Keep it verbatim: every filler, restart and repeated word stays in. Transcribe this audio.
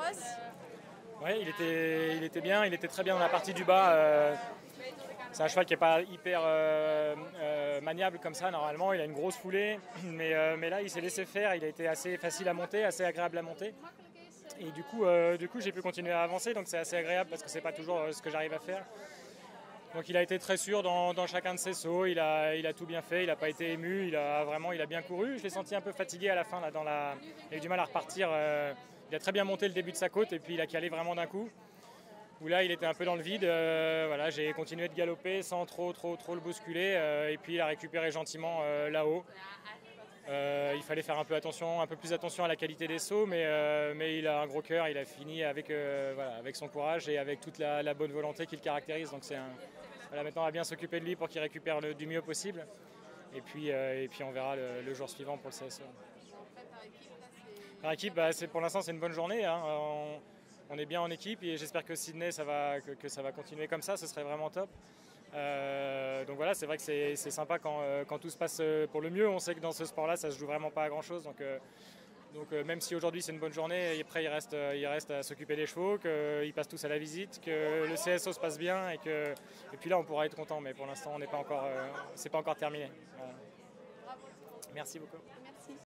cross. Oui, il était, il était bien, il était très bien dans la partie du bas. Euh, c'est un cheval qui n'est pas hyper euh, euh, maniable comme ça normalement, il a une grosse foulée, mais, euh, mais là il s'est laissé faire, il a été assez facile à monter, assez agréable à monter. Et du coup, euh, du coup j'ai pu continuer à avancer, donc c'est assez agréable parce que c'est pas toujours euh, ce que j'arrive à faire. Donc il a été très sûr dans, dans chacun de ses sauts, il a, il a tout bien fait, il n'a pas été ému, il a vraiment il a bien couru. Je l'ai senti un peu fatigué à la fin, là, dans la... il a eu du mal à repartir. Euh, il a très bien monté le début de sa côte et puis il a calé vraiment d'un coup. Où là il était un peu dans le vide, euh, voilà, j'ai continué de galoper sans trop trop trop le bousculer euh, et puis il a récupéré gentiment euh, là-haut. Euh, il fallait faire un peu attention, un peu plus attention à la qualité des sauts, mais, euh, mais il a un gros cœur, il a fini avec, euh, voilà, avec son courage et avec toute la, la bonne volonté qui le caractérise. Donc c'est un, voilà, maintenant on va bien s'occuper de lui pour qu'il récupère le, du mieux possible. Et puis, euh, et puis on verra le, le jour suivant pour le C S O. Par équipe, bah, pour l'instant c'est une bonne journée. Hein. On, on est bien en équipe et j'espère que Sydney ça va, que, que ça va continuer comme ça, ce serait vraiment top. Euh, donc voilà, c'est vrai que c'est sympa quand, euh, quand tout se passe pour le mieux. On sait que dans ce sport-là, ça se joue vraiment pas à grand-chose. Donc, euh, donc euh, même si aujourd'hui c'est une bonne journée, après il reste, il reste à s'occuper des chevaux, qu'ils passent tous à la visite, que le C S O se passe bien et que et puis là on pourra être content. Mais pour l'instant, on n'est pas encore, euh, c'est pas encore terminé. Voilà. Merci beaucoup.